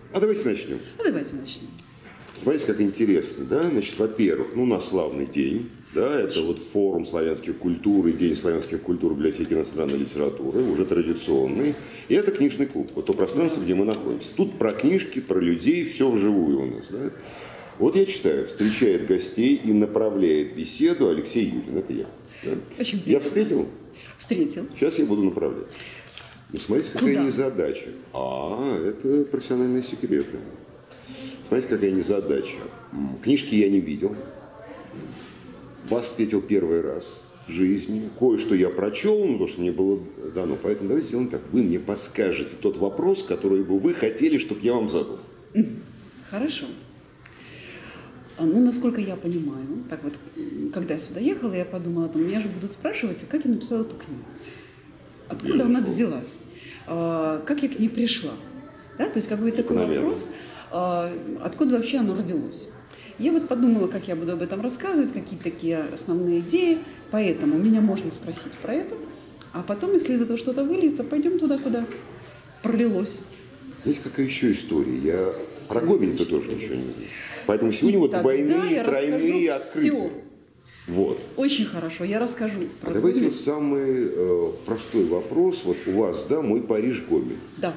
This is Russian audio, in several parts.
А давайте начнем. Смотрите, как интересно, да? Значит, во-первых, у нас славный день, да, это вот форум славянских культур и День славянских культур библиотеки иностранной литературы, уже традиционный. И это книжный клуб, вот то пространство, где мы находимся. Тут про книжки, про людей, все вживую у нас, да? Вот я читаю, встречает гостей и направляет беседу Алексей Юдин, это я. Да? Очень приятно. Я встретил? Встретил. Сейчас я буду направлять. Ну, смотрите, какая незадача. Это профессиональные секреты. Смотрите, какая незадача. Книжки я не видел. Вас встретил первый раз в жизни. Кое-что я прочел, то, что мне было дано. Поэтому давайте сделаем так. Вы мне подскажете тот вопрос, который бы вы хотели, чтобы я вам задал. Хорошо. Ну, насколько я понимаю, так вот, когда я сюда ехала, я подумала о том, меня же будут спрашивать, как я написала эту книгу. Откуда она взялась? Как я к ней пришла? Да? То есть какой-то такой вопрос, откуда вообще оно родилось? Я вот подумала, как я буду об этом рассказывать, какие такие основные идеи. Поэтому меня можно спросить про это, а потом, если из этого что-то выльется, пойдем туда, куда пролилось. Здесь какая еще история? Я про Гомеля-то тоже ничего не знаю. Поэтому сегодня вот двойные, тройные открытия. Все. Вот. Очень хорошо, я расскажу. А давайте вот самый простой вопрос. Вот у вас, да, «Мой Париж» Гомель. Да.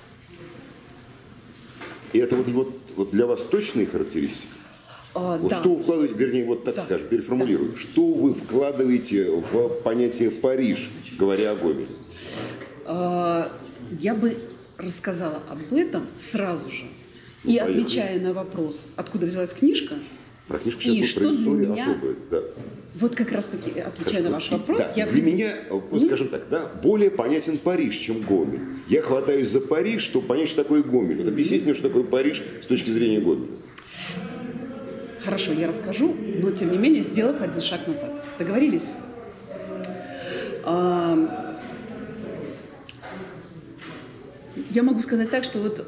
И это вот для вас точные характеристики? Вот да. Что вы вкладываете, вернее, вот так скажем, переформулирую. Да. Что вы вкладываете в понятие «Париж», говоря о Гомеле? Я бы рассказала об этом сразу же. И отвечая на вопрос, откуда взялась книжка. Про книжку сейчас будет про историю особая. Да. Вот как раз таки, отвечая на ваш вопрос. Да, для меня, скажем так, да, более понятен Париж, чем Гомель. Я хватаюсь за Париж, чтобы понять, что такое Гомель. Вот объясните мне, что такое Париж с точки зрения Гомеля. Хорошо, я расскажу, но тем не менее, сделав один шаг назад. Договорились? Я могу сказать так, что вот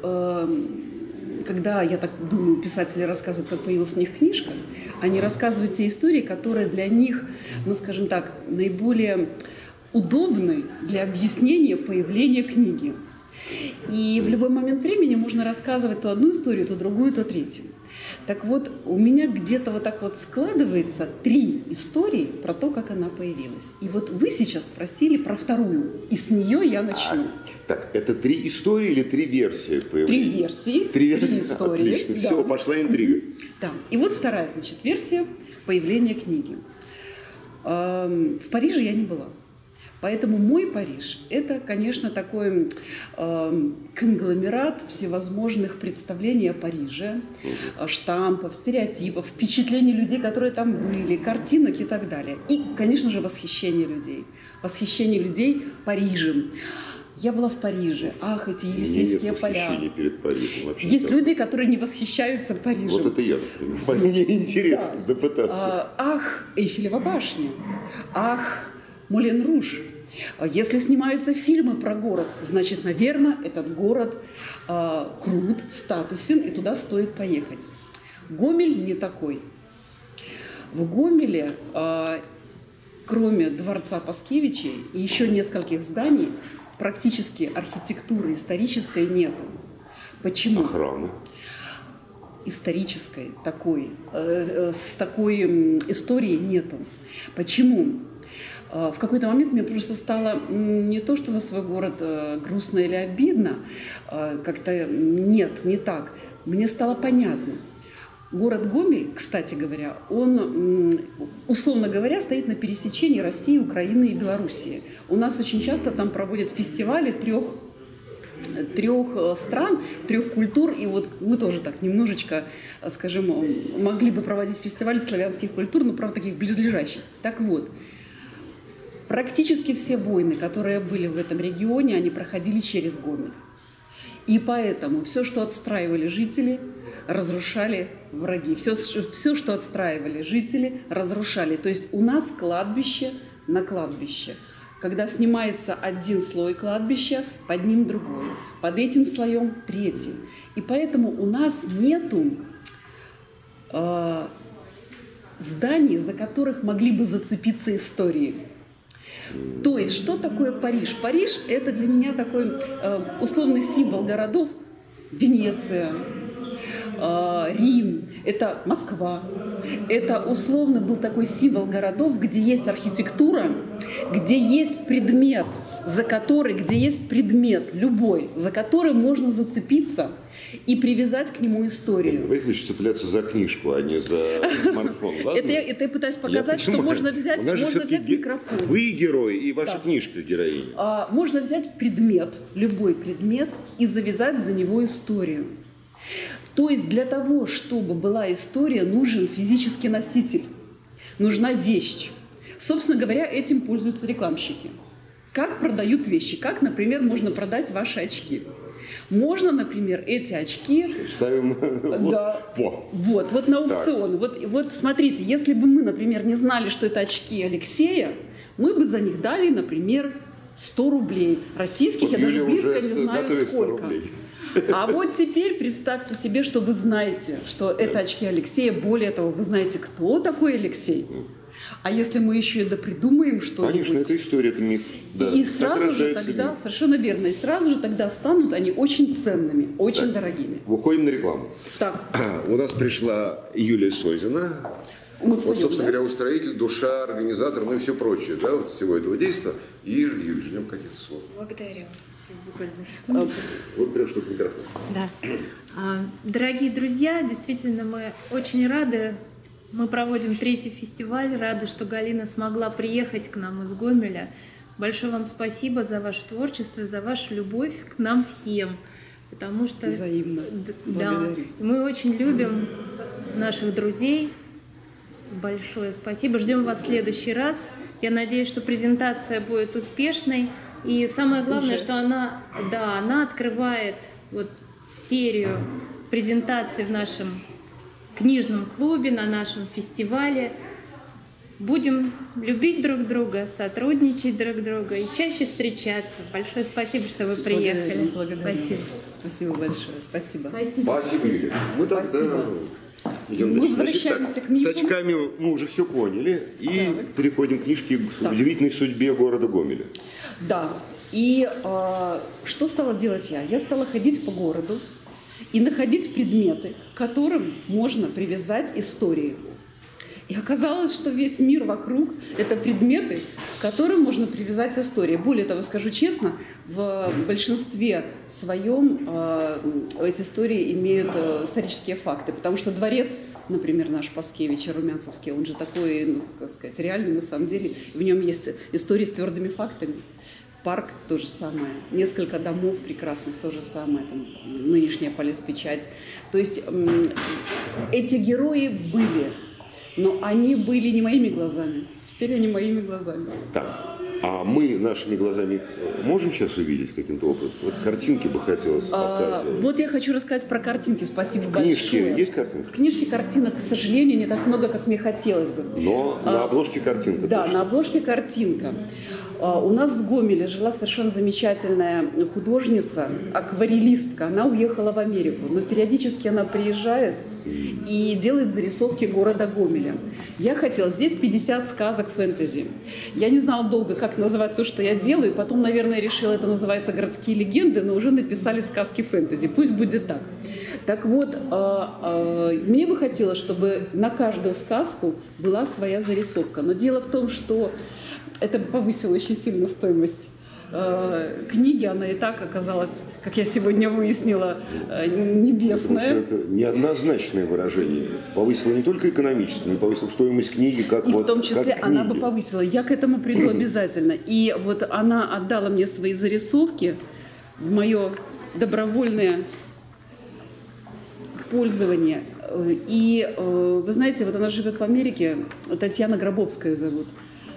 когда, я так думаю, писатели рассказывают, как появилась у них книжка, они рассказывают те истории, которые для них, ну, скажем так, наиболее удобны для объяснения появления книги. И в любой момент времени можно рассказывать то одну историю, то другую, то третью. Так вот, у меня где-то вот так вот складывается 3 истории про то, как она появилась. И вот вы сейчас спросили про вторую, и с нее я начну. Так, это 3 истории или 3 версии появления? 3 версии, 3 истории. Отлично, да. Все, пошла интрига. Да, и вот вторая, значит, версия появления книги. В Париже я не была. Поэтому мой Париж – это, конечно, такой конгломерат всевозможных представлений о Париже, штампов, стереотипов, впечатлений людей, которые там были, картинок и так далее. И, конечно же, восхищение людей. Восхищение людей Парижем. Я была в Париже. Ах, эти Елисейские поля. Нет перед Парижем вообще. Есть люди, которые не восхищаются Парижем. Вот это я, например. Мне интересно допытаться. Ах, Эйфелева башня. Ах, Мулен Руж. Если снимаются фильмы про город, значит, наверное, этот город крут, статусен, и туда стоит поехать. Гомель не такой. В Гомеле, кроме дворца Паскевичей и еще нескольких зданий, практически архитектуры исторической нету. Почему? Охрана. Исторической такой, с такой историей нету. Почему? В какой-то момент мне просто стало не то, что за свой город грустно или обидно, как-то нет, не так. Мне стало понятно. Город Гомель, кстати говоря, он, условно говоря, стоит на пересечении России, Украины и Белоруссии. У нас очень часто там проводят фестивали трех стран, 3 культур, и вот мы тоже так немножечко, скажем, могли бы проводить фестивали славянских культур, но, правда, таких близлежащих. Так вот, практически все войны, которые были в этом регионе, они проходили через Гомель. И поэтому все, что отстраивали жители, разрушали враги. Все, что отстраивали жители, разрушали. То есть у нас кладбище на кладбище. Когда снимается один слой кладбища, под ним другой. Под этим слоем третий. И поэтому у нас нету зданий, за которых могли бы зацепиться истории. То есть, что такое Париж? Париж – это для меня такой условный символ городов, Венеция, Рим, это Москва. Это условно был такой символ городов, где есть архитектура, где есть предмет, где есть предмет любой, за который можно зацепиться и привязать к нему историю. Давайте лучше цепляться за книжку, а не за смартфон. Это я пытаюсь показать, что можно взять микрофон. Вы герой, и ваша книжка героиня. Можно взять предмет, любой предмет, и завязать за него историю. То есть для того, чтобы была история, нужен физический носитель, нужна вещь. Собственно говоря, этим пользуются рекламщики. Как продают вещи? Как, например, можно продать ваши очки? Можно, например, эти очки... Ставим да, вот на аукцион. Вот смотрите, если бы мы, например, не знали, что это очки Алексея, мы бы за них дали, например, 100 рублей. Российских я даже близко не знаю сколько. А вот теперь представьте себе, что вы знаете, что это очки Алексея. Более того, вы знаете, кто такой Алексей. А если мы еще и допридумаем что-нибудь... Конечно, это история, это миф. Да. И сразу же тогда, миф. Совершенно верно, и сразу же тогда станут они очень ценными, очень дорогими. Выходим на рекламу. Так. У нас пришла Юлия Сойзина. Вот, собственно говоря, устроитель, душа, организатор, ну и все прочее, да, вот всего этого действия. И, Юлия, ждем каких-то слов. Благодарю. Буквально на секунду. Вот прям что-то микрофон. Да. Дорогие друзья, действительно, мы очень рады. Мы проводим 3-й фестиваль. Рады, что Галина смогла приехать к нам из Гомеля. Большое вам спасибо за ваше творчество, за вашу любовь к нам всем. Потому что... Взаимно. Да. Мы очень любим наших друзей. Большое спасибо. Ждем вас в следующий раз. Я надеюсь, что презентация будет успешной. И самое главное, что она открывает вот серию презентаций в нашем книжном клубе, на нашем фестивале. Будем любить друг друга, сотрудничать друг друга и чаще встречаться. Большое спасибо, что вы приехали. Благодарю. Спасибо. Спасибо большое. Спасибо. Спасибо, Юлия. Мы тогда идем мы возвращаемся к мифу. С очками мы уже все поняли. И переходим к книжке «К удивительной судьбе города Гомеля». Да. И что стала делать я? Я стала ходить по городу и находить предметы, к которым можно привязать историю. И оказалось, что весь мир вокруг – это предметы, к которым можно привязать историю. Более того, скажу честно, в большинстве своем эти истории имеют исторические факты. Потому что дворец, например, наш Паскевич, Румянцевский, он же такой, как сказать, реальный на самом деле. В нем есть истории с твердыми фактами. Парк – то же самое. Несколько домов прекрасных – то же самое. Там, нынешняя полиспечать. То есть эти герои были, но они были не моими глазами. Теперь они моими глазами. Так, а мы нашими глазами их можем сейчас увидеть каким-то образом? Вот картинки бы хотелось показывать. Вот я хочу рассказать про картинки. Спасибо большое. В книжке есть картинки? В книжке картинок, к сожалению, не так много, как мне хотелось бы. Но на обложке картинка. Да, точно. на обложке картинка. У нас в Гомеле жила совершенно замечательная художница, акварелистка. Она уехала в Америку, но периодически она приезжает и делает зарисовки города Гомеля. Я хотела, здесь 50 сказок фэнтези. Я не знала долго, как называть то, что я делаю. Потом, наверное, решила, это называется «Городские легенды», но уже написали сказки фэнтези. Пусть будет так. Так вот, мне бы хотелось, чтобы на каждую сказку была своя зарисовка. Но дело в том, что это повысило очень сильно стоимость книги. Она и так оказалась, как я сегодня выяснила, небесная. Это неоднозначное выражение. Повысило не только экономически, но и повысило стоимость книги, как и вот, в том числе как она бы повысила. Я к этому приду обязательно. И вот она отдала мне свои зарисовки в мое добровольное пользование. И вы знаете, вот она живет в Америке, Татьяна Гробовская зовут,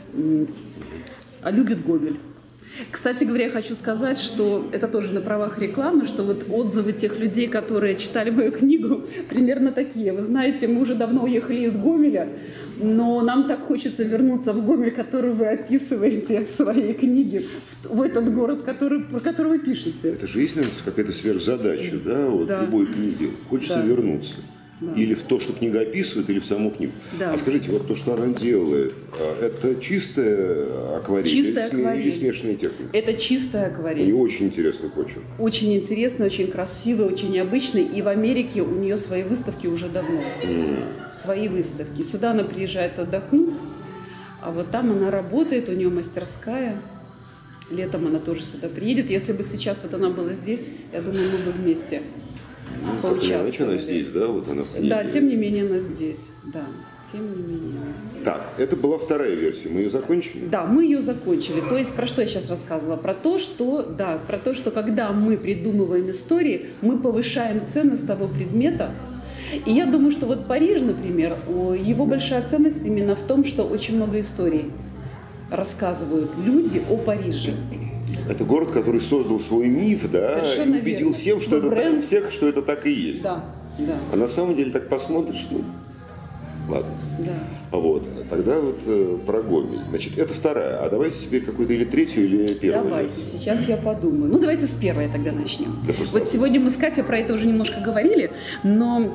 а любит Гомель. Кстати говоря, я хочу сказать, что это тоже на правах рекламы, что вот отзывы тех людей, которые читали мою книгу, примерно такие. Вы знаете, мы уже давно уехали из Гомеля, но нам так хочется вернуться в Гомель, который вы описываете в своей книге, в этот город, про который вы пишете. Это же есть, наверное, какая-то сверхзадача, да, вот любой книги. Хочется вернуться. Да. Или в то, что книга описывает, или в саму книгу. Да. А скажите, вот то, что она делает, это чистая акварель, или смешанная техника? Это чистая акварель. У нее очень интересный почерк. Очень интересный, очень красивый, очень необычный. И в Америке у нее свои выставки уже давно. Свои выставки. Сюда она приезжает отдохнуть, а вот там она работает, у нее мастерская. Летом она тоже сюда приедет. Если бы сейчас вот она была здесь, я думаю, мы бы вместе поучаствовали. Значит, она здесь, да? Вот она в книге. Да, тем не менее она здесь. Да, тем не менее она здесь. Так, это была вторая версия. Мы ее закончили? Да, мы ее закончили. То есть про что я сейчас рассказывала? Про то, что когда мы придумываем истории, мы повышаем ценность того предмета. И я думаю, что вот Париж, например, его большая ценность именно в том, что очень много историй рассказывают люди о Париже. Это город, который создал свой миф, да, Совершенно и убедил верно. всем, что это бренд. всех, что это так и есть. Да, да. А на самом деле так посмотришь, ну, ладно. Да. Вот, тогда вот про Гомель. Значит, это вторая. А давайте теперь какую-то или третью, или первую. Давайте, версию. сейчас я подумаю. Ну, давайте с первой тогда начнем. Да, Вот сегодня мы с Катей про это уже немножко говорили, но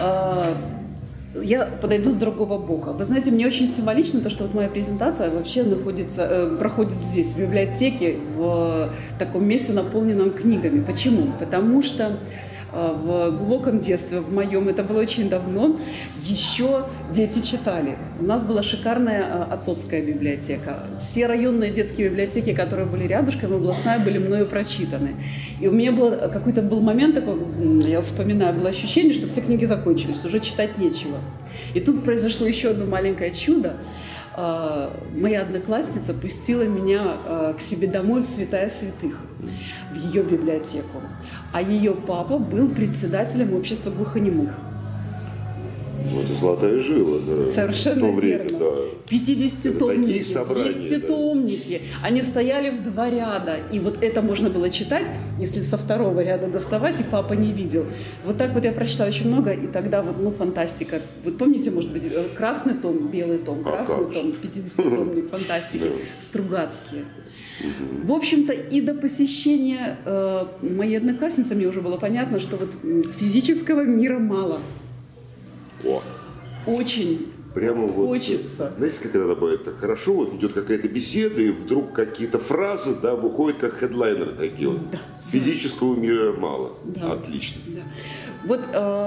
я подойду с другого бока. Вы знаете, мне очень символично то, что вот моя презентация вообще проходит здесь, в библиотеке, в таком месте, наполненном книгами. Почему? Потому что в глубоком детстве, в моем, это было очень давно, еще дети читали. У нас была шикарная отцовская библиотека. Все районные детские библиотеки, которые были рядышком, областная, были мною прочитаны. И у меня был момент такой, я вспоминаю, было ощущение, что все книги закончились, уже читать нечего. И тут произошло еще одно маленькое чудо. Моя одноклассница пустила меня к себе домой в Святая Святых, в ее библиотеку. А ее папа был председателем общества глухонемых. Вот золотая жила, да. Совершенно в то время, верно. да. 50-томники, собрания, 200-томники. Да. Они стояли в 2 ряда. И вот это можно было читать, если со 2-го ряда доставать, и папа не видел. Вот так вот я прочитала очень много, и тогда вот, ну, фантастика. Вот помните, может быть, красный том, белый том, красный том, 50-томник, фантастики, Стругацкие. В общем-то, и до посещения моей одноклассницы мне уже было понятно, что вот физического мира мало. О. Очень прямо вот, хочется. Знаете, как это бывает? Так хорошо, вот идет какая-то беседа, и вдруг какие-то фразы, да, выходят как хедлайнеры такие вот. Да. Физического мира мало. Да. Отлично. Да. Вот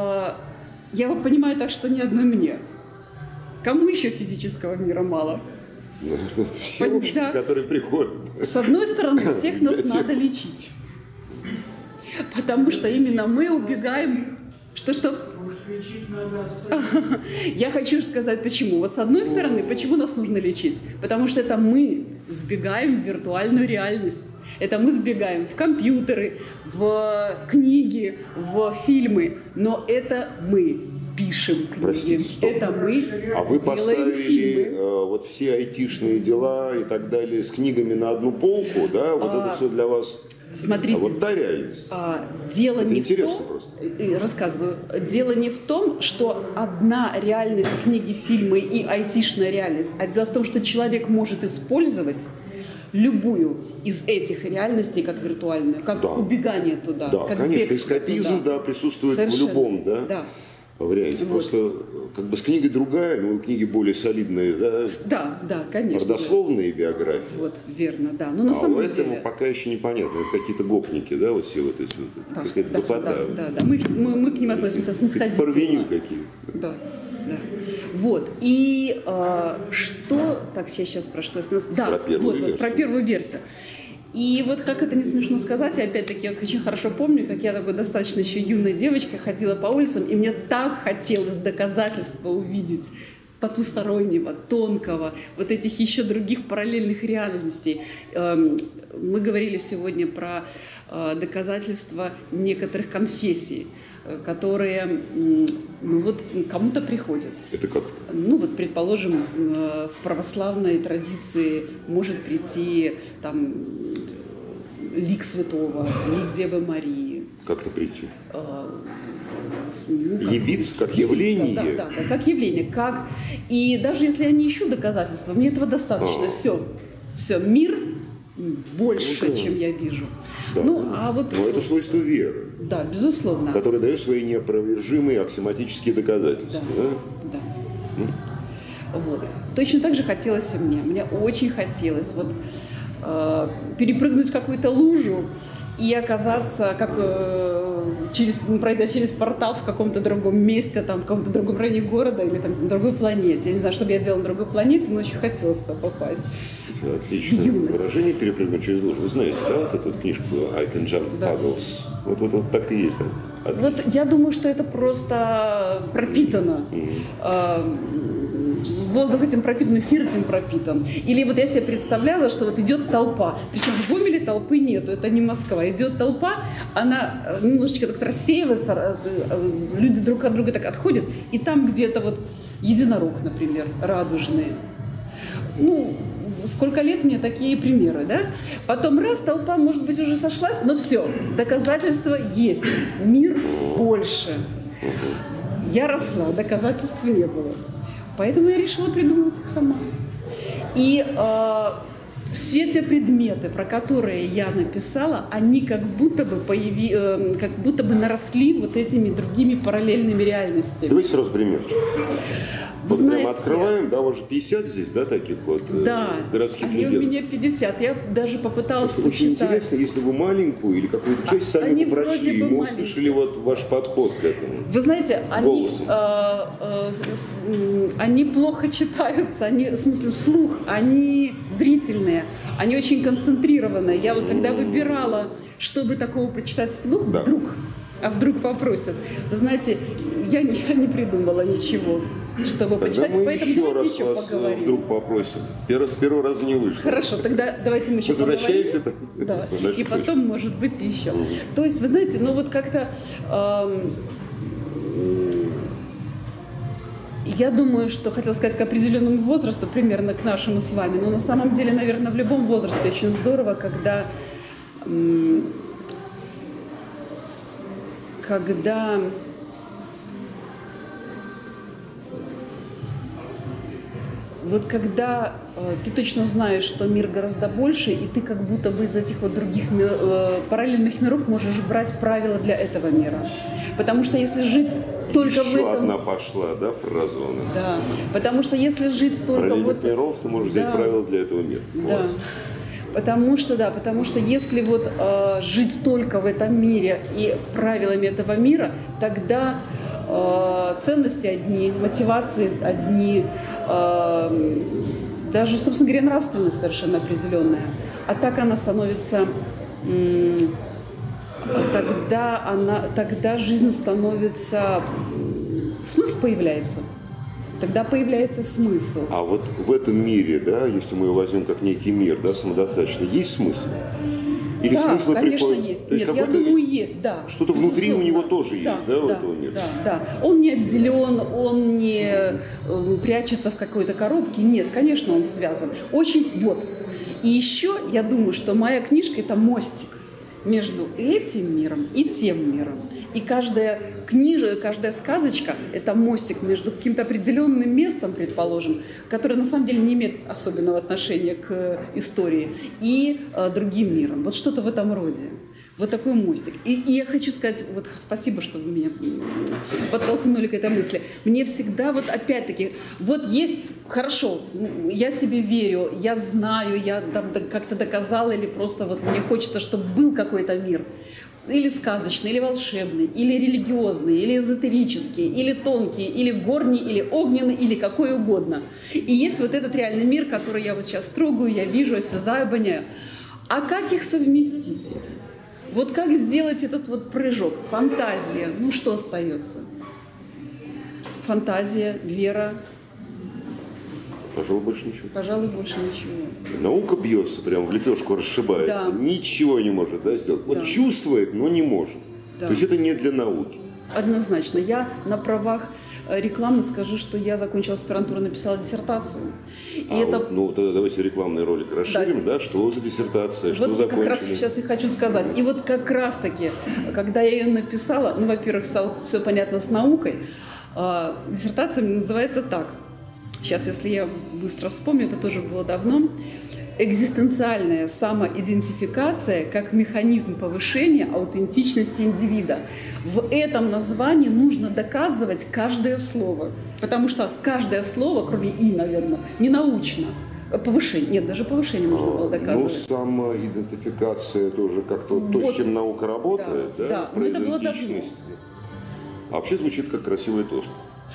я вот понимаю так, что ни одной мне. Кому еще физического мира мало? Все, в общем, которые приходят. С одной стороны, всех нас надо лечить. Потому что именно мы убегаем... Что? Может, лечить надо оставить? Я хочу сказать, почему. Вот с одной стороны, почему нас нужно лечить? Потому что это мы сбегаем в виртуальную реальность. Это мы сбегаем в компьютеры, в книги, в фильмы. Но это мы пишем книги. Простите, стоп. Это мы А вы делаем поставили фильмы. вот все айтишные дела и так далее с книгами на одну полку, да? Вот это все для вас... Смотрите, А вот та реальность. Дело это не интересно в том, просто. Рассказываю, дело не в том, что одна реальность книги, фильмы и айтишная реальность, а дело в том, что человек может использовать любую из этих реальностей как виртуальную, как убегание туда. Да, как конечно, эскапизм туда. Да, присутствует Совершенно. в любом, да. Варианте. Вот. Просто как бы с книгой другая, но у книги более солидные, да, Да, конечно. родословные биографии. Вот, верно, да. Но на А самом у этого деле... пока еще непонятно. Это какие-то гопники, да, вот все вот эти, какая-то гопота. Да. Мы к ним относимся снисходительно. Порвеню какие-то. Да. Вот. И что... Так, сейчас про что? Да, Про первую версию. Про первую версию. И вот как это не смешно сказать, я опять-таки вот очень хорошо помню, как я такой достаточно еще юная девочка ходила по улицам, и мне так хотелось доказательства увидеть потустороннего, тонкого, вот этих еще других параллельных реальностей. Мы говорили сегодня про доказательства некоторых конфессий, которые, ну вот, кому-то приходят. Это как-то? Ну вот, предположим, в православной традиции может прийти там лик святого, лик Девы Марии. Как-то прийти? Ну, явиться как явление? Да, как явление. И даже если я не ищу доказательства, мне этого достаточно. Все, мир больше, да. чем я вижу. Да, но это свойство веры. Да, безусловно. Которое дает свои неопровержимые аксиоматические доказательства. Да. Вот. Точно так же хотелось и мне. Мне очень хотелось перепрыгнуть какую-то лужу и оказаться, пройдя через портал в каком-то другом месте, там, в каком-то другом районе города или там, на другой планете. Я не знаю, что бы я делала на другой планете, но очень хотелось туда попасть. Отличное выражение «перепрыгнуть через лужу». Вы знаете, да, вот эту книжку «I can jump puddles»? Вот так и есть. Вот я думаю, что это просто пропитано. Воздух этим пропитан, эфир этим пропитан. Или вот я себе представляла, что вот идет толпа. Причем в Гомеле толпы нету, это не Москва. Идет толпа, она немножечко так рассеивается, люди друг от друга так отходят, и там где-то вот единорог, например, радужный. Ну, сколько лет мне такие примеры, да? Потом раз, толпа, может быть, уже сошлась, но все, доказательства есть. Мир больше. Я росла, доказательств не было. Поэтому я решила придумать их сама. И все те предметы, про которые я написала, они как будто бы наросли вот этими другими параллельными реальностями. Давайте сразу примерчик. Вот знаете, прямо открываем, да, уже 50 здесь, да, таких вот городских легенд. у меня 50. Я даже попыталась почитать. Очень интересно, если вы маленькую или какую-то часть сами бы прочли, и мы услышали вот ваш подход к этому. Вы знаете, они плохо читаются, они, в смысле, вслух, они зрительные, они очень концентрированные. Я вот когда выбирала, чтобы такого почитать вслух, вдруг попросят. Вы знаете, я не придумала ничего, чтобы почитать, мы поэтому еще раз еще вас поговорим. вдруг попросим. С первого раза не вышло. Хорошо, тогда давайте мы еще возвращаемся поговорим. Да. И потом, может быть, еще. То есть, вы знаете, ну вот как-то я думаю, что хотела сказать к определенному возрасту, примерно к нашему с вами, но на самом деле, наверное, в любом возрасте очень здорово, когда ты точно знаешь, что мир гораздо больше, и ты как будто бы из этих вот других параллельных миров можешь брать правила для этого мира. Потому что если жить только еще в этом... одна пошла, да, фраза у нас? Да, потому что если жить только параллельных миров, ты можешь взять правила для этого мира. Да. Потому что если вот жить только в этом мире и правилами этого мира, тогда ценности одни, мотивации одни, даже, собственно говоря, нравственность совершенно определенная. А так она становится, тогда жизнь становится, смысл появляется. Тогда появляется смысл. А вот в этом мире, да, если мы его возьмем как некий мир, да, самодостаточный, есть смысл? Или да, смысл конечно, приходит? есть. То есть нет, я думаю, есть, да. Что-то внутри у него тоже есть, да, у этого мира? Да. Он не отделен, он не прячется в какой-то коробке. Нет, конечно, он связан. Вот. И еще, я думаю, что моя книжка – это мостик между этим миром и тем миром. И каждая книжка, каждая сказочка – это мостик между каким-то определенным местом, предположим, которое на самом деле не имеет особенного отношения к истории, и другим миром. Вот что-то в этом роде. Вот такой мостик. И я хочу сказать, вот спасибо, что вы меня подтолкнули к этой мысли. Мне всегда вот опять-таки, вот есть, хорошо, я себе верю, я знаю, я там как-то доказала, или просто вот мне хочется, чтобы был какой-то мир. Или сказочный, или волшебный, или религиозный, или эзотерический, или тонкий, или горний, или огненный, или какой угодно. И есть вот этот реальный мир, который я вот сейчас трогаю, я вижу, осязаю, обоняю. А как их совместить? Вот как сделать этот вот прыжок? Фантазия. Ну что остается? Фантазия, вера. Пожалуй, больше ничего. Пожалуй, больше ничего. Наука бьется, прям в лепешку расшибается. Да. Ничего не может, да, сделать. Вот да. чувствует, но не может. Да. То есть это не для науки. Однозначно. Я на правах рекламы скажу, что я закончила аспирантуру, написала диссертацию. И тогда давайте рекламный ролик расширим, да? Что за диссертация, что вот закончили? Как раз сейчас и хочу сказать. И вот как раз-таки, когда я ее написала, во-первых, стало все понятно с наукой, диссертация называется так. Сейчас, если я быстро вспомню, это тоже было давно. экзистенциальная самоидентификация как механизм повышения аутентичности индивида. В этом названии нужно доказывать каждое слово, потому что каждое слово, кроме «и», наверное, не научно. Повышение, нет, даже повышение можно было доказывать. Ну, самоидентификация тоже как-то то, с чем наука работает, да? Про идентичность. А вообще звучит как красивый тост.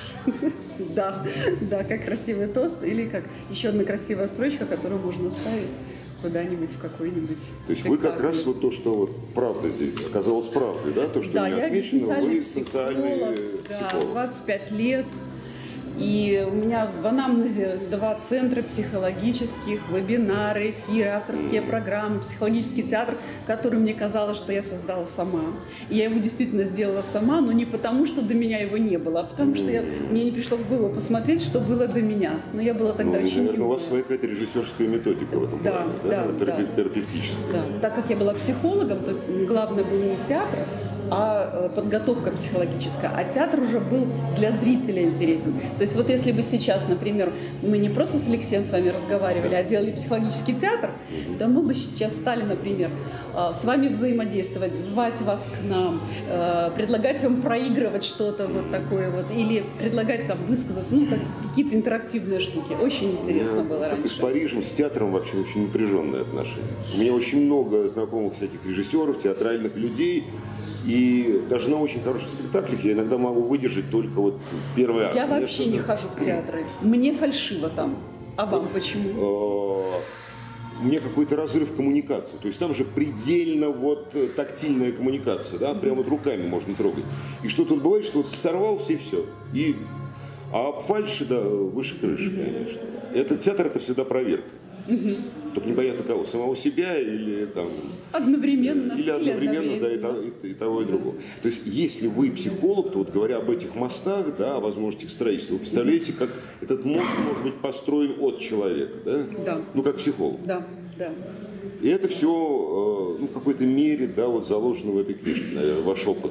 Да, как красивый тост или как еще одна красивая строчка, которую можно ставить куда-нибудь в какой-нибудь То есть вы как раз вот то, что вот правда здесь оказалось правдой, да? То, что не отмечено, вы социальный психолог. 25 лет. И у меня в анамнезе 2 центра психологических, вебинары, эфиры, авторские программы, психологический театр, который мне казалось, что я создала сама. И я его действительно сделала сама, но не потому, что до меня его не было, а потому что мне не пришло в голову посмотреть, что было до меня. Но я была тогда очень наверное, у вас своя какая-то режиссерская методика в этом плане, терапевтическая. Да. Так как я была психологом, то главное был не театр, а подготовка психологическая. А театр уже был для зрителя интересен. То есть вот если бы сейчас, например, мы не просто с Алексеем с вами разговаривали, а делали психологический театр, то мы бы сейчас стали, например, с вами взаимодействовать, звать вас к нам, предлагать вам проигрывать что-то вот такое вот, или предлагать там высказаться, какие-то интерактивные штуки. Очень интересно было раньше. Как и с Парижем, с театром вообще очень напряженные отношения. У меня очень много знакомых всяких режиссеров, театральных людей. И даже на очень хороших спектаклях я иногда могу выдержать только вот первый акт. Я вообще не хожу в театры. Мне фальшиво там. А вам почему? Мне какой-то разрыв коммуникации. То есть там же предельно вот тактильная коммуникация, да, прямо вот руками можно трогать. И что тут бывает, что вот сорвался и все. А фальши, да, выше крыши, конечно. Театр это всегда проверка. Только непонятно кого, самого себя или там... Одновременно. Или одновременно, да, и того, и другого. То есть, если вы психолог, то вот говоря об этих мостах, да, о возможности их строительства, вы представляете, как этот мост может быть построен от человека, да? Да. Ну, как психолог. Да. И это все, в какой-то мере, да, вот заложено в этой книжке, наверное, ваш опыт.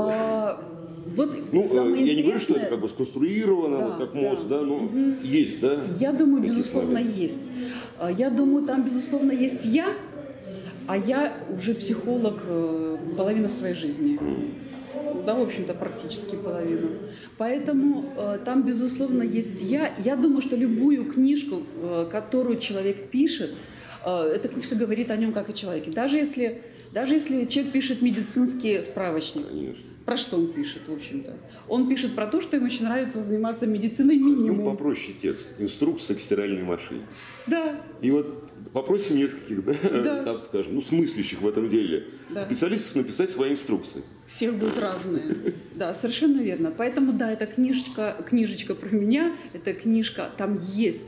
Я не говорю, что это как бы сконструировано, как мост, да, но есть, да? Я думаю, безусловно, есть. Я думаю, там, безусловно, есть я, а я уже психолог половину своей жизни. Да, в общем-то, практически половину. Поэтому там, безусловно, есть я. Я думаю, что любую книжку, которую человек пишет, эта книжка говорит о нем как о человеке. Даже если человек пишет медицинский справочник. Конечно. Про что он пишет, в общем-то? Он пишет про то, что ему очень нравится заниматься медициной минимум. Попроще текст. Инструкция к стиральной машине. Да. И вот попросим нескольких, там, скажем, смыслящих в этом деле специалистов написать свои инструкции. Всех будут разные. Да, совершенно верно. Поэтому, да, это книжечка про меня, это книжка, там есть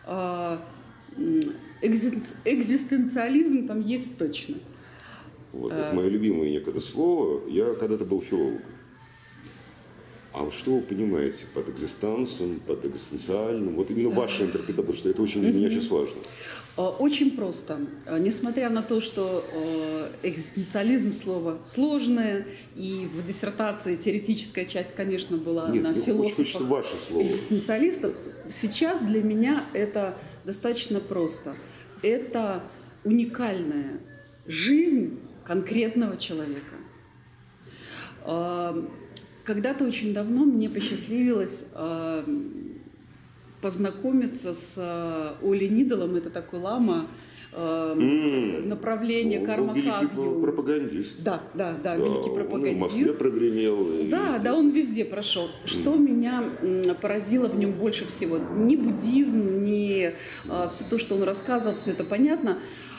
экзистенциализм, там есть точно. Вот, это мое любимое некогда слово. Я когда-то был филологом. А что вы понимаете под экзистенцией, под экзистенциальным? Вот именно ваша интерпретация, потому что это очень для меня сейчас важно. Очень просто. Несмотря на то, что экзистенциализм слово сложное, и в диссертации теоретическая часть, конечно, была на философов, ваше слово. Экзистенциалистов, сейчас для меня это достаточно просто. Это уникальная жизнь конкретного человека. Когда-то очень давно мне посчастливилось познакомиться с Олей Нидолом, это такой лама направления карма-кагью. Великий пропагандист. Да, великий пропагандист. Он и в Москве прогремел. Да, он везде прошел. Что меня поразило в нем больше всего? Ни буддизм, ни все то, что он рассказывал, все это понятно.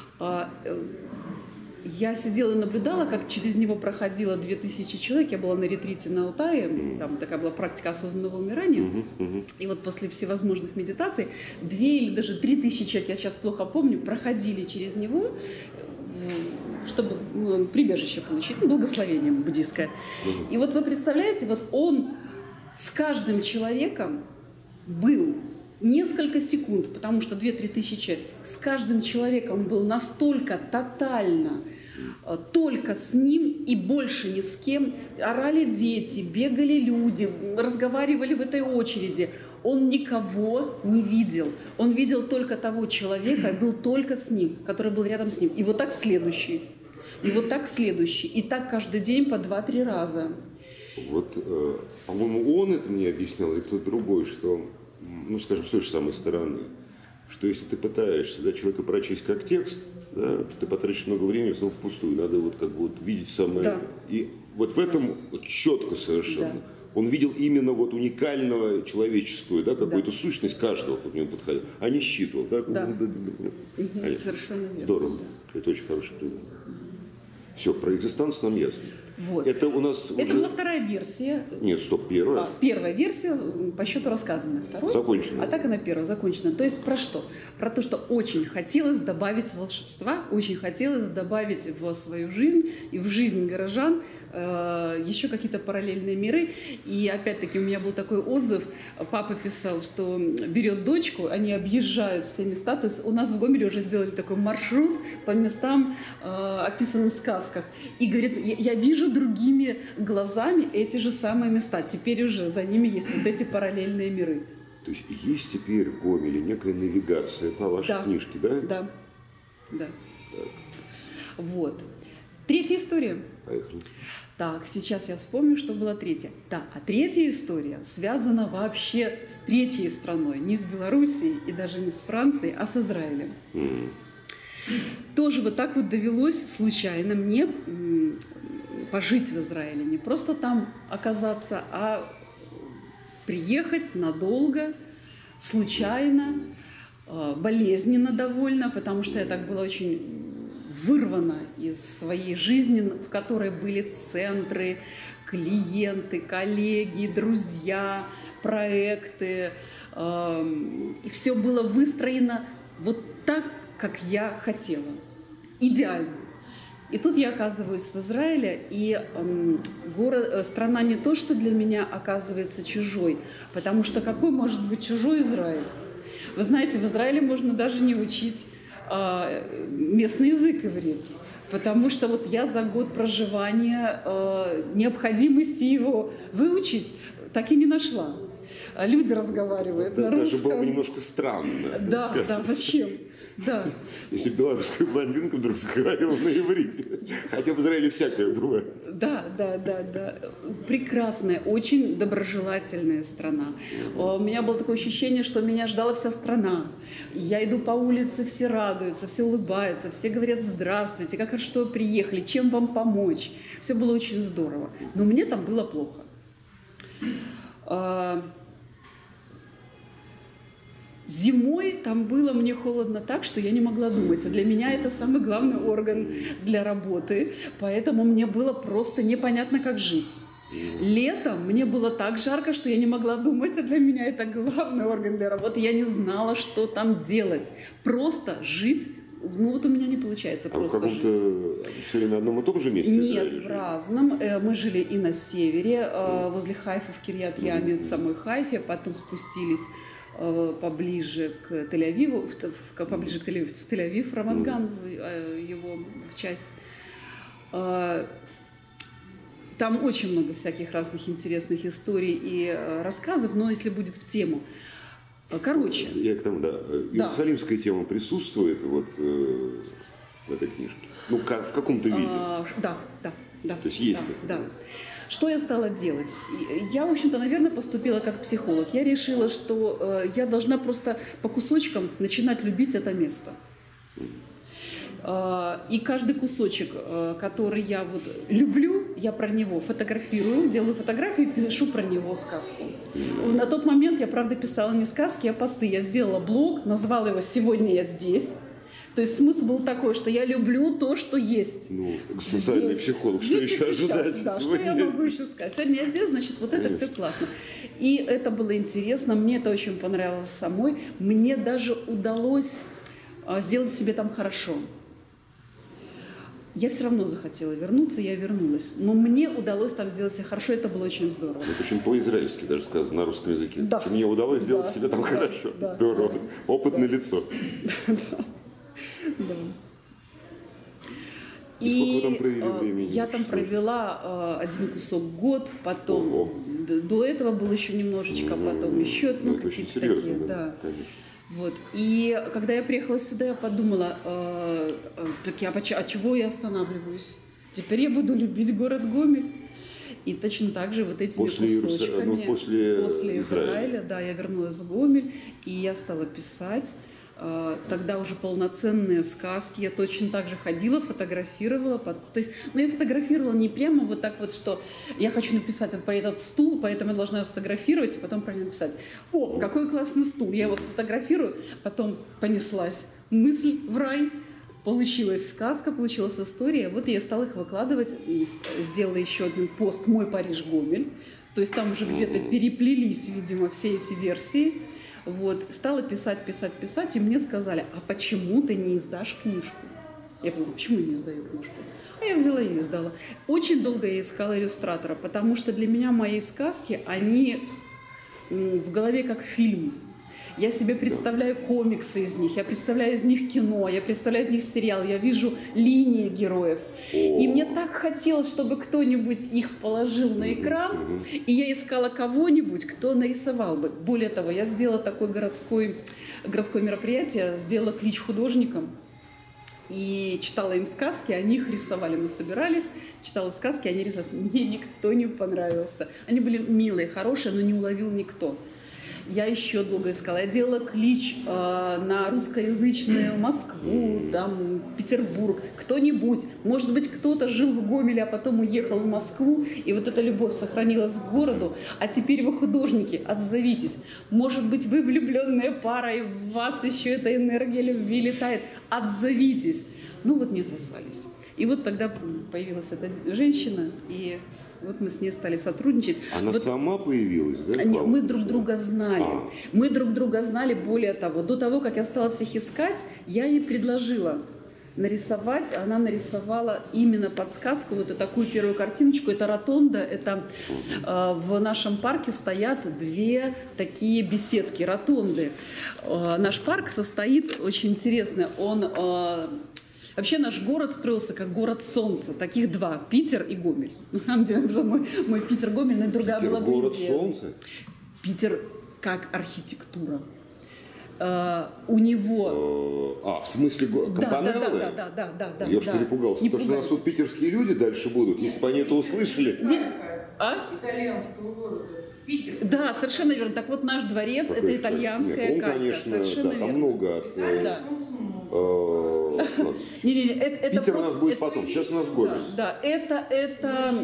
Я сидела и наблюдала, как через него проходило 2000 человек. Я была на ретрите на Алтае, там такая была практика осознанного умирания. И вот после всевозможных медитаций 2 или даже 3000 человек, я сейчас плохо помню, проходили через него, чтобы прибежище получить, благословение буддийское. И вот вы представляете, вот он с каждым человеком был несколько секунд, потому что 2-3 тысячи человек, с каждым человеком был настолько тотально только с ним и больше ни с кем. Орали дети, бегали люди, разговаривали в этой очереди. Он никого не видел. Он видел только того человека, был только с ним, который был рядом с ним. И вот так следующий. И вот так следующий. И так каждый день по 2-3 раза. Вот, по-моему, он это мне объяснял, или кто-то другой, что, ну, скажем, с той же самой стороны, что если ты пытаешься, да, человека прочесть как текст, да, то ты потратишь много времени снова впустую. Надо вот как бы вот видеть самое... Да. И вот в этом вот четко совершенно. Да. Он видел именно вот уникального человеческую, да, какую-то сущность каждого, кто к нему подходил, а не считывал. Да? Да. Совершенно верно. Здорово. Это очень хороший пример. Все, про экзистанс нам ясно. Вот. Это у нас это уже... была вторая версия. Нет, стоп, первая. Первая версия по счету рассказана, вторая. Закончена. А так она первая, закончена. То есть про что? Про то, что очень хотелось добавить волшебства, очень хотелось добавить в свою жизнь и в жизнь горожан еще какие-то параллельные миры. И опять-таки у меня был такой отзыв. Папа писал, что берет дочку, они объезжают все места. То есть у нас в Гомеле уже сделали такой маршрут по местам, описанным в сказках. И говорит, я вижу другими глазами эти же самые места. Теперь уже за ними есть вот эти параллельные миры. То есть есть теперь в Гомеле некая навигация по вашей книжке, да? Да. Да. Так. Вот. Третья история. Поехали. Так, сейчас я вспомню, что была третья. Да, а третья история связана вообще с третьей страной. Не с Белоруссией и даже не с Францией, а с Израилем. Тоже вот так вот довелось случайно мне пожить в Израиле. Не просто там оказаться, а приехать надолго, случайно, болезненно довольно, потому что я так была очень вырвана из своей жизни, в которой были центры, клиенты, коллеги, друзья, проекты. И все было выстроено вот так, как я хотела. Идеально. И тут я оказываюсь в Израиле, и страна не то, что для меня оказывается чужой, потому что какой может быть чужой Израиль? Вы знаете, в Израиле можно даже не учить местный язык иврит, потому что вот я за год проживания необходимости его выучить так и не нашла. Люди разговаривают на русском. Даже было бы немножко странно. Да, да, зачем? Да. Если белорусская блондинка вдруг заговорила на иврите. Хотя в Израиле всякое бывает. Да. Прекрасная, очень доброжелательная страна. У меня было такое ощущение, что меня ждала вся страна. Я иду по улице, все радуются, все улыбаются, все говорят «Здравствуйте, как хорошо, что вы приехали, чем вам помочь?» Все было очень здорово. Но мне там было плохо. Зимой там было мне холодно так, что я не могла думать. А для меня это самый главный орган для работы. Поэтому мне было просто непонятно, как жить. Летом мне было так жарко, что я не могла думать, а для меня это главный орган для работы. Я не знала, что там делать. Просто жить. Ну вот у меня не получается просто жить. А в каком-то все время одном и том же месте? Нет, в разном. Мы жили и на севере, возле Хайфа, в Кирьят-Яме, в самой Хайфе. Потом спустились поближе к Тель-Авиву, в Тель-Авив, Рамат-Ган, его часть. Там очень много всяких разных интересных историй и рассказов, но если будет в тему. Короче. Я к тому, да. Иерусалимская тема присутствует вот в этой книжке? Ну, в каком-то виде? Да. То есть есть это? Да. Что я стала делать? Я, в общем-то, наверное, поступила как психолог. Я решила, что я должна просто по кусочкам начинать любить это место. И каждый кусочек, который я вот люблю, я про него фотографирую, делаю фотографии и пишу про него сказку. На тот момент я, правда, писала не сказки, а посты. Я сделала блог, назвала его «Сегодня я здесь». То есть смысл был такой, что я люблю то, что есть. Ну, социальный психолог, что еще ожидать? Да, что я могу еще сказать? Сегодня я здесь, значит, вот это все классно. И это было интересно, мне это очень понравилось самой. Мне даже удалось сделать себе там хорошо. Я все равно захотела вернуться, я вернулась. Но мне удалось там сделать себе хорошо, это было очень здорово. Это очень по-израильски даже сказано на русском языке. Да. Мне удалось сделать себе там хорошо. Да. Здорово. Опытное лицо. Да. И сколько вы там провели времени? Я там провела один кусок год, потом до этого было еще немножечко, потом еще, ну, это очень какие-то серьезно, такие, да, конечно. Вот. И когда я приехала сюда, я подумала, а чего я останавливаюсь? Теперь я буду любить город Гомель. И точно так же вот этими кусочками. После Израиля, да, я вернулась в Гомель, и я стала писать. Тогда уже полноценные сказки. Я точно так же ходила, фотографировала. То есть, ну, я фотографировала не прямо вот так вот, что я хочу написать вот про этот стул, поэтому я должна его сфотографировать, и потом про него написать. О, какой классный стул, я его сфотографирую. Потом понеслась мысль в рай. Получилась сказка, получилась история. Вот я стала их выкладывать. И сделала еще один пост «Мой Париж Гомель». То есть там уже где-то переплелись, видимо, все эти версии. Вот. Стала писать, и мне сказали, а почему ты не издашь книжку? Я подумала, почему я не издаю книжку? А я взяла и издала. Очень долго я искала иллюстратора, потому что для меня мои сказки, они в голове как фильм. Я себе представляю комиксы из них, я представляю из них кино, я представляю из них сериал, я вижу линии героев. И мне так хотелось, чтобы кто-нибудь их положил на экран, и я искала кого-нибудь, кто нарисовал бы. Более того, я сделала такое городское мероприятие, сделала клич художникам. И читала им сказки, они их рисовали. Мы собирались, читала сказки, они рисовали. Мне никто не понравился. Они были милые, хорошие, но не уловил никто. Я еще долго искала. Я делала клич на русскоязычную Москву, там, Петербург. Кто-нибудь, может быть, кто-то жил в Гомеле, а потом уехал в Москву, и вот эта любовь сохранилась к городу. А теперь вы художники, отзовитесь. Может быть, вы влюбленная пара, и в вас еще эта энергия любви летает. Отзовитесь. Ну вот не отозвались. И вот тогда появилась эта женщина, и вот мы с ней стали сотрудничать. Она вот сама появилась, да? Нет, мы друг друга знали. Мы друг друга знали, более того. До того, как я стала всех искать, я ей предложила нарисовать. Она нарисовала именно подсказку, вот такую первую картиночку. Это ротонда. Это в нашем парке стоят две такие беседки, ротонды. Наш парк состоит, очень интересно, вообще наш город строился как город солнца. Таких два. Питер и Гомель. На самом деле, мой Питер, Гомель, но и другая Питер, была бы город идея. солнца? Питер как архитектура. У него... в смысле Кампанеллы? Да. Я уж перепугался, потому что у нас тут питерские люди дальше будут, если бы они это услышали. Итальянского города. Питер. Да, совершенно верно. Так вот, наш дворец – это итальянская калька. Конечно, совершенно да, верно. там много. Питер у нас будет потом. Сейчас у нас Гомель. Да, это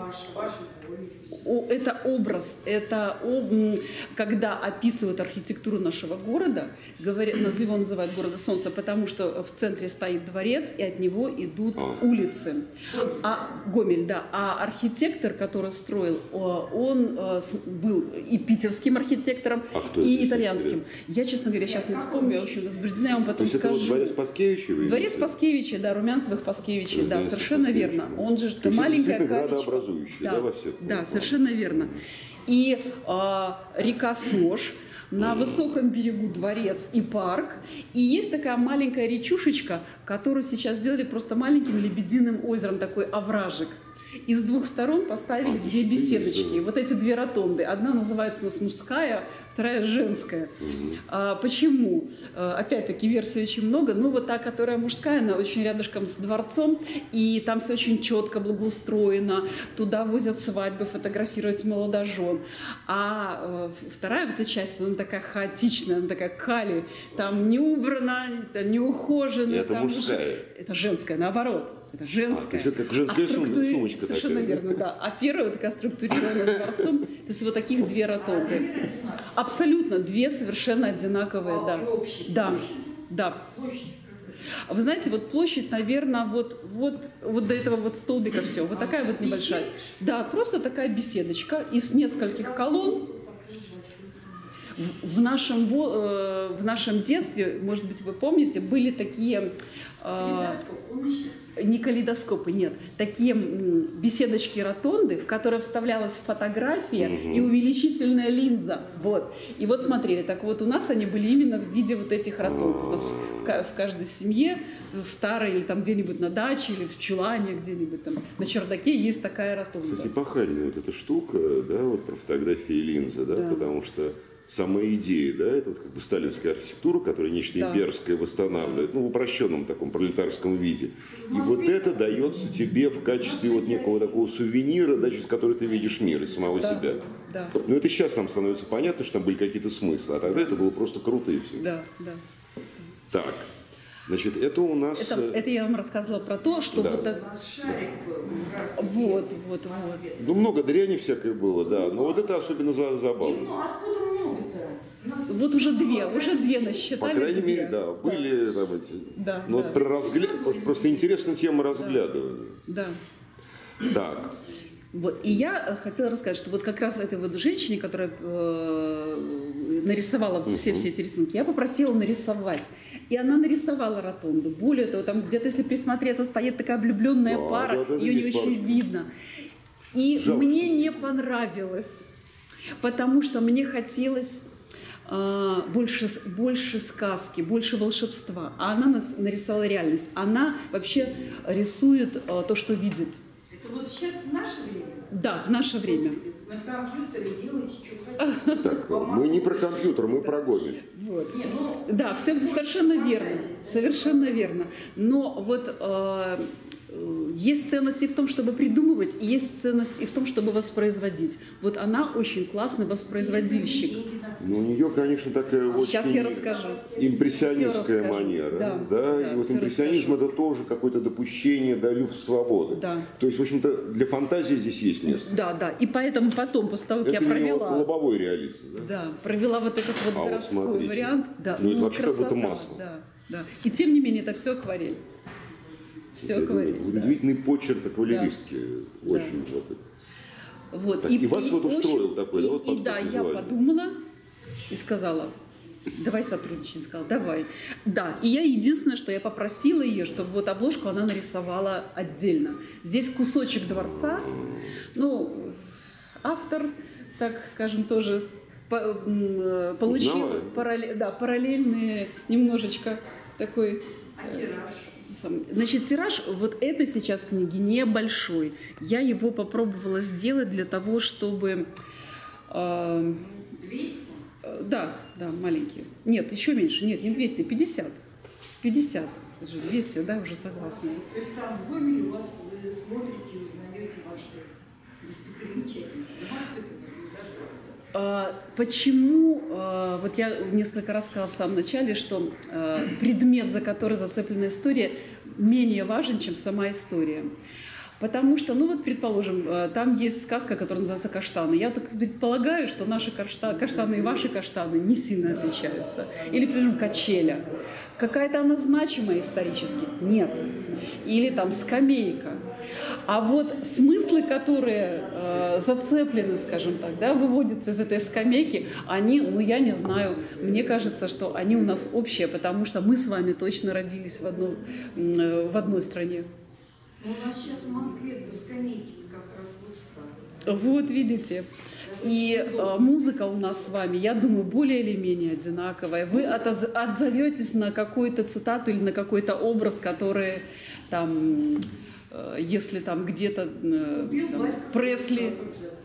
образ, когда описывают архитектуру нашего города, его называют городом солнца, потому что в центре стоит дворец, и от него идут улицы. Гомель, да. А архитектор, который строил, он был и питерским архитектором, и итальянским. Я, честно говоря, сейчас не вспомню, я очень возбуждена, я вам потом скажу. То есть это вот дворец Паскевичей? Дворец Паскевичей, да, Румянцевых Паскевичей, да, совершенно верно. Он же то маленькая есть градообразующая, да, во всех. Да, совершенно верно. И река Сож, на высоком берегу дворец и парк. И есть такая маленькая речушечка, которую сейчас сделали просто маленьким лебединым озером, такой овражек. И с двух сторон поставили две беседочки. Вот эти две ротонды. Одна называется у нас мужская, вторая женская. Почему? Опять-таки версий очень много. Ну вот та, которая мужская, она очень рядышком с дворцом. И там все очень четко, благоустроено. Туда возят свадьбы, фотографировать молодожен. А вторая вот эта часть, она такая хаотичная, она такая кали. Там не убрана, не ухожена. Это мужская? Это женская, наоборот. Это женская. То есть это как женская сумочка такая. Совершенно верно, да. А первая такая структурированная с дворцом. То есть вот таких две ротонды. Абсолютно две совершенно одинаковые, да. Да. Вы знаете, вот площадь, наверное, вот до этого вот столбика все. Вот такая вот небольшая. Да, просто такая беседочка из нескольких колонн. В нашем детстве, может быть, вы помните, были такие... Не калейдоскопы, нет. Такие беседочки-ротонды, в которые вставлялась фотография и увеличительная линза. Вот. И вот смотрели, так вот у нас они были именно в виде вот этих ротонд. У нас в каждой семье, старой или там где-нибудь на даче, или в чулане, где-нибудь там на чердаке есть такая ротонда. Кстати, похальная вот эта штука, да, вот про фотографии и линзы, да, потому что сама идея, да, это вот как бы сталинская архитектура, которая нечто имперское восстанавливает, ну, в упрощенном таком пролетарском виде. И вот это дается тебе в качестве вот некого такого сувенира, да, через который ты видишь мир и самого себя. Да. Но это сейчас нам становится понятно, что там были какие-то смыслы, а тогда это было просто круто и все. Да. Так, значит, это у нас... Это я вам рассказывала про то, что вот так... Шарик был. Вот. Ну, много дряни всякой было, да, но вот это особенно забавно. Ну, откуда много-то? Вот уже две насчитали. По крайней мере, да, были там эти... Да, но вот просто интересная тема разглядывания. Да. Так. Вот. И я хотела рассказать, что вот как раз этой вот женщине, которая нарисовала все эти рисунки, я попросила нарисовать. И она нарисовала ротонду. Более того, там где-то, если присмотреться, стоит такая влюбленная пара, ее не очень видно. И мне не понравилось, потому что мне хотелось больше сказки, больше волшебства. А она нарисовала реальность. Она вообще рисует то, что видит. Это вот сейчас в наше время? Да, в наше время. На компьютере делайте, что хотите. Так, мы не про компьютер, мы про Гомель. Вот. Не, ну, Да, все совершенно верно. Совершенно верно. Но вот есть ценность и в том, чтобы придумывать, и есть ценность и в том, чтобы воспроизводить. Вот она очень классный воспроизводильщик. Ну, у нее, конечно, такая Сейчас я очень расскажу. импрессионистская Всё расскажу. манера. Да, и вот всё импрессионизм расскажу. это тоже какое-то допущение, да, люфт свободы. Да. То есть, в общем-то, для фантазии здесь есть место. Да. И поэтому потом, после того, как Это я не провела... вот лобовой реализм, да? Да, провела вот этот вот вот городской смотрите. вариант. Да, Ну, это вообще как будто масло. Да. И тем не менее, это все акварель. Все акварель. Удивительный почерк акварелистки. Очень Вот. Так, и вас вот устроил такой, да, вот подход да, я визуальный. подумала и сказала, давай сотрудничать. Сказала, давай. Да, и я единственное, что я попросила ее, чтобы вот обложку она нарисовала отдельно. Здесь кусочек дворца. Ну, автор, так скажем, тоже получил параллельные немножечко такой... а тираж? Значит, тираж, вот это сейчас книги небольшой. Я его попробовала сделать для того, чтобы... 200? Да, маленькие. Нет, еще меньше. Нет, не 200, 50. 50. Это же 200, да, уже согласна. Там в Гомеле у вас вы смотрите и узнаете ваши достопримечательности. В Москве даже. Почему, вот я несколько раз сказала в самом начале, что предмет, за который зацеплена история, менее важен, чем сама история. Потому что, ну вот, предположим, там есть сказка, которая называется «Каштаны». Я так предполагаю, что наши каштаны и ваши каштаны не сильно отличаются. Или, например, «Качеля». Какая-то она значимая исторически? Нет. Или там «Скамейка». А вот смыслы, которые зацеплены, скажем так, да, выводятся из этой скамейки, они, ну я не знаю, мне кажется, что они у нас общие, потому что мы с вами точно родились в одной стране. Ну, у нас сейчас в Москве до скамейки как раз вот стало. Вот видите. И музыка у нас с вами, я думаю, более или менее одинаковая. Вы отзоветесь на какую-то цитату или на какой-то образ, который там... Если там где-то Пресли,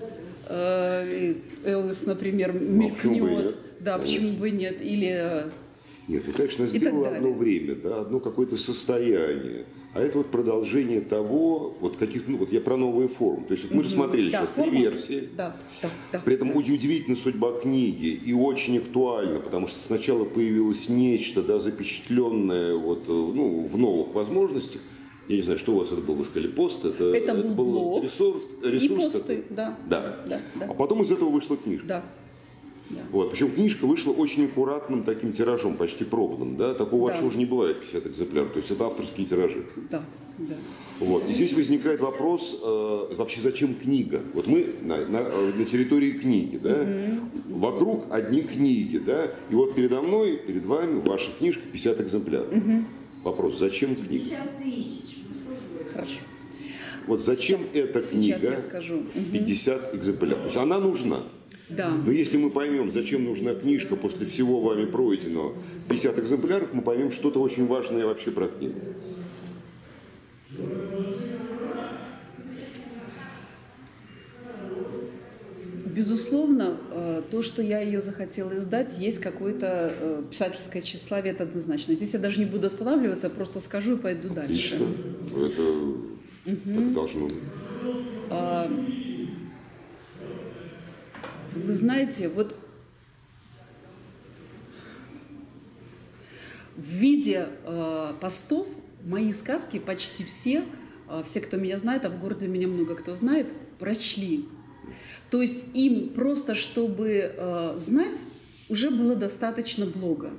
Элвис, например, мелькнет, да, почему бы и нет, или... Нет, ну, конечно, сделала одно время, да, одно какое-то состояние. А это вот продолжение того, вот каких, ну, вот я про новые формы. То есть вот мы же смотрели сейчас 3 версии. Да. При этом удивительна судьба книги и очень актуальна, потому что сначала появилось нечто, да, запечатленное вот, ну, в новых возможностях. Я не знаю, что у вас это был, вы сказали, пост? Это был блог ресурс и посты, такой? да. А потом из этого вышла книжка. Да. Да. Вот. Причем книжка вышла очень аккуратным таким тиражом, почти пробным. Да? Такого вообще уже не бывает 50 экземпляров. То есть это авторские тиражи. Да, да. Вот. И здесь возникает вопрос, вообще зачем книга? Вот мы на территории книги, да? Вокруг одни книги, да? И вот передо мной, перед вами ваша книжка 50 экземпляров. Вопрос, зачем книга? 50 тысяч. Ну что ж вы? Хорошо. Вот зачем эта книга я скажу. 50 экземпляров? То есть она нужна. Да. Но если мы поймем, зачем нужна книжка после всего вами пройденного 50 экземпляров, мы поймем что-то очень важное вообще про книгу. Безусловно, то, что я ее захотела издать, есть какое-то писательское тщеславие, это однозначно. Здесь я даже не буду останавливаться, я просто скажу и пойду дальше. Отлично. Это так и должно быть. Вы знаете, вот в виде постов мои сказки почти все, кто меня знает, а в городе меня много кто знает, прочли. То есть им просто, чтобы знать, уже было достаточно блога.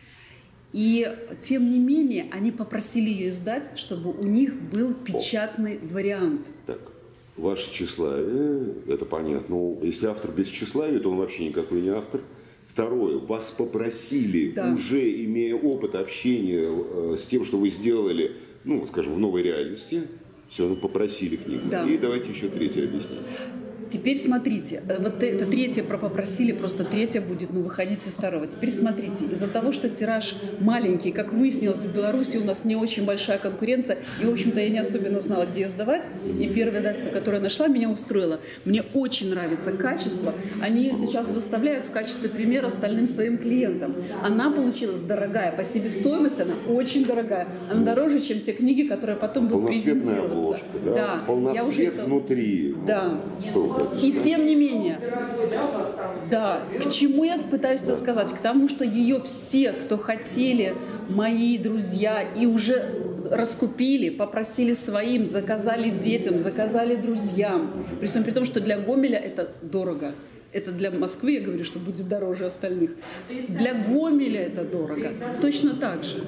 И тем не менее они попросили ее издать, чтобы у них был печатный вариант. Так, ваше тщеславие, это понятно. Если автор без тщеславия, то он вообще никакой не автор. Второе, вас попросили, уже имея опыт общения с тем, что вы сделали, ну, скажем, в новой реальности, все, ну, попросили книгу. Да. И давайте еще третье объясним. Теперь смотрите, вот это третье попросили, просто третье будет, ну, выходить со второго. Теперь смотрите, из-за того, что тираж маленький, как выяснилось, в Беларуси у нас не очень большая конкуренция, и, в общем-то, я не особенно знала, где издавать, и первое издательство, которое я нашла, меня устроило. Мне очень нравится качество, они ее сейчас выставляют в качестве примера остальным своим клиентам. Она получилась дорогая, по себестоимости она очень дорогая, она дороже, чем те книги, которые потом будут презентироваться. Обложка, да? Полноцвет внутри. Да. Что? И тем не менее, да, к чему я пытаюсь это сказать? К тому, что ее все, кто хотели, мои друзья, и уже раскупили, попросили своим, заказали детям, заказали друзьям. При всем при том, что для Гомеля это дорого. Это для Москвы, я говорю, что будет дороже остальных. Для Гомеля это дорого. Точно так же.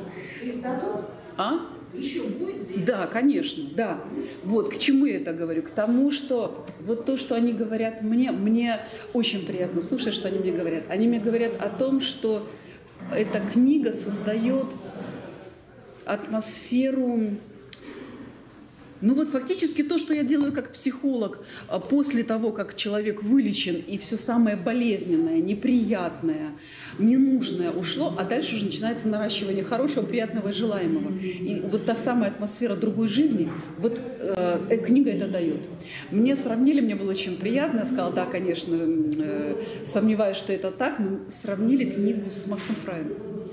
А? Еще будет? Да, конечно, да. Вот к чему я это говорю? К тому, что вот то, что они говорят мне очень приятно слушать, что они мне говорят. Они мне говорят о том, что эта книга создает атмосферу. Ну вот фактически то, что я делаю как психолог после того, как человек вылечен, и все самое болезненное, неприятное, ненужное ушло, а дальше уже начинается наращивание хорошего, приятного и желаемого. И вот та самая атмосфера другой жизни, вот книга это дает. Мне сравнили, мне было очень приятно, я сказала, да, конечно, сомневаюсь, что это так, но сравнили книгу с Максом Фраем.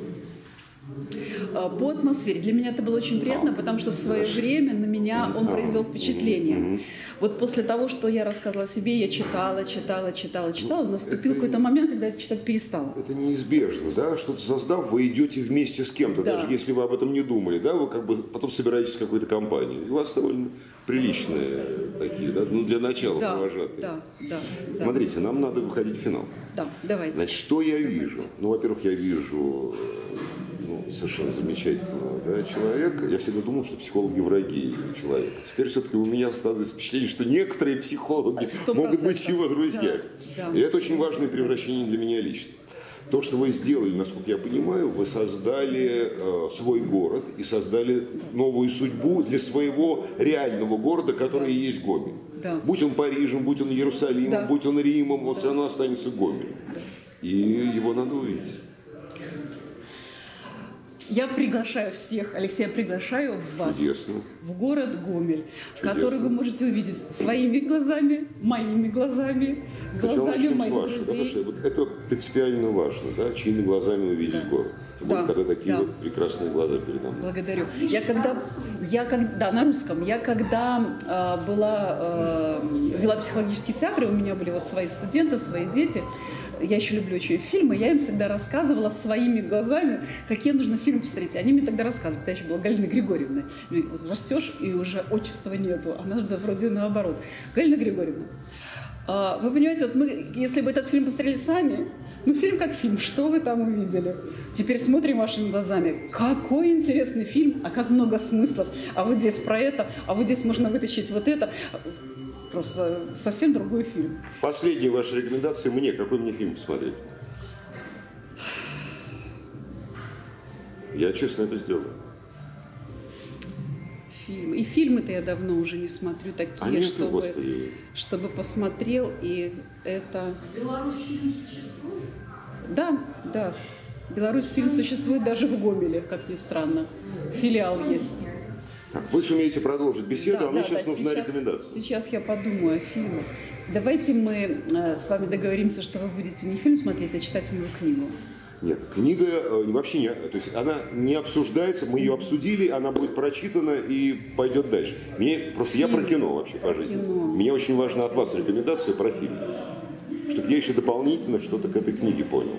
По атмосфере. Для меня это было очень приятно, потому что в свое время на меня он произвел впечатление. Вот после того, что я рассказывала о себе, я читала, наступил какой-то момент, когда я читать перестала. Это неизбежно, да? Что-то создав, вы идете вместе с кем-то, даже если вы об этом не думали, да? Вы как бы потом собираетесь в какой-то компании. И у вас довольно приличные такие, да? Ну, для начала провожатые. Да. Смотрите, нам надо выходить в финал. Да, давайте. Значит, что я вижу? Ну, во-первых, я вижу совершенно замечательного человека. Я всегда думал, что психологи враги человека. Теперь все-таки у меня складывается впечатление, что некоторые психологи могут быть его друзьями. Да. И это очень важное превращение для меня лично. То, что вы сделали, насколько я понимаю, вы создали свой город и создали новую судьбу для своего реального города, который и есть Гомель. Да. Будь он Парижем, будь он Иерусалимом, будь он Римом, он все равно останется Гомелем. И его надо увидеть. Я приглашаю всех, Алексей, я приглашаю вас в город Гомель, который вы можете увидеть своими глазами, моими глазами, глазами моих друзей. Потому что вот это принципиально важно, да, чьими глазами увидеть город. Тем более, когда такие вот прекрасные глаза перед нами. Благодарю. На русском. Я когда вела психологический театр, и у меня были вот свои студенты, свои дети, я еще люблю очень фильмы, я им всегда рассказывала своими глазами, какие нужно фильмы посмотреть. Они мне тогда рассказывали, тогда еще была Галина Григорьевна. Вот растешь, и уже отчества нету, она вроде наоборот. Галина Григорьевна, Вы понимаете, вот мы, если бы этот фильм посмотрели сами, ну фильм как фильм, что вы там увидели? Теперь смотрим вашими глазами, какой интересный фильм, а как много смыслов, а вот здесь про это, а вот здесь можно вытащить вот это. Просто совсем другой фильм. Последние ваши рекомендации мне, какой мне фильм посмотреть? Я честно это сделаю. Фильм. И фильмы-то я давно уже не смотрю такие, чтобы посмотрел, и это... Беларусь фильм существует? Да, да. Беларусь фильм существует даже в Гомеле, как ни странно. Филиал есть. Так, вы сумеете продолжить беседу, Да, а мне да, сейчас да, нужна рекомендация. Сейчас я подумаю о фильмах. Давайте мы с вами договоримся, что вы будете не фильм смотреть, а читать мою книгу. Нет, книга вообще не, то есть она не обсуждается, мы ее обсудили, она будет прочитана и пойдет дальше. Я про кино вообще по жизни. Мне очень важна от вас рекомендация про фильм, чтобы я еще дополнительно что-то к этой книге понял.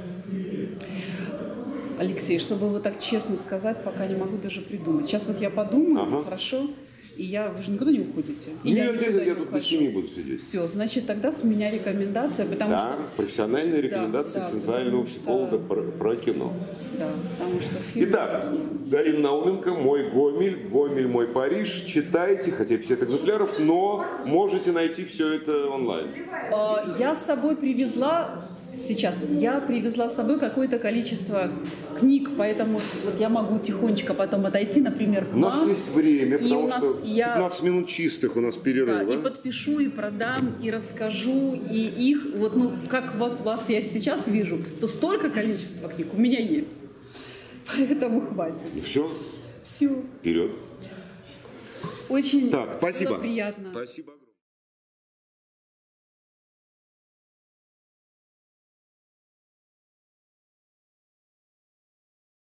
Алексей, чтобы вот так честно сказать, пока не могу даже придумать. Сейчас вот я подумаю, хорошо? И вы же никуда не уходите? Нет, я тут до 7 буду сидеть. Все, значит, тогда с меня рекомендация, потому что... Да, профессиональная рекомендация экзистенциального психолога про кино. Да, потому что фильм... Итак, Галина Науменко, «Мой Гомель», «Гомель, мой Париж». Читайте, хотя 50 экземпляров, но можете найти все это онлайн. Я с собой привезла... Я привезла с собой какое-то количество книг, поэтому вот я могу тихонечко потом отойти, например, к вам. У нас есть время, потому что 15 я, минут чистых у нас перерыва. Да, и подпишу, и продам, и расскажу, и их, как вот вас я сейчас вижу, то столько количества книг у меня есть. Поэтому хватит. Все? Все. Вперед. Очень так, спасибо. было приятно. Спасибо.